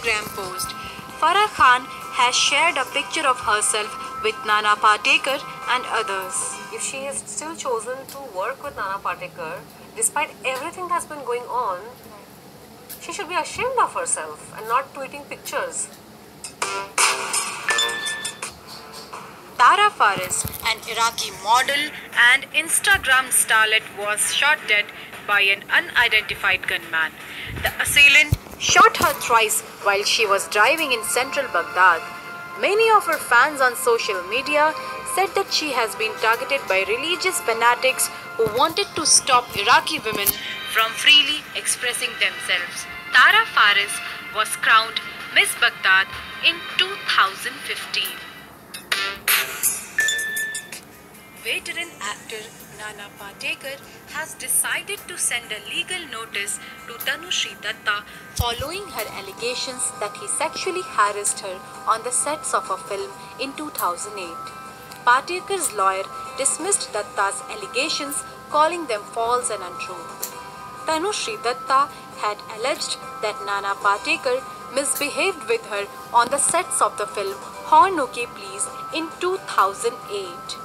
Instagram post. Farah Khan has shared a picture of herself with Nana Patekar and others. If she has still chosen to work with Nana Patekar, despite everything that's been going on, she should be ashamed of herself and not tweeting pictures. Tara Faris, an Iraqi model and Instagram starlet, was shot dead by an unidentified gunman. The assailant shot her thrice while she was driving in central Baghdad. Many of her fans on social media said that she has been targeted by religious fanatics who wanted to stop Iraqi women from freely expressing themselves. Tara Faris was crowned Miss Baghdad in 2015. Veteran actor Nana Patekar has decided to send a legal notice to Tanushree following her allegations that he sexually harassed her on the sets of a film in 2008. Patekar's lawyer dismissed Datta's allegations, calling them false and untrue. Tanushree had alleged that Nana Patekar misbehaved with her on the sets of the film Horn Okay Please in 2008.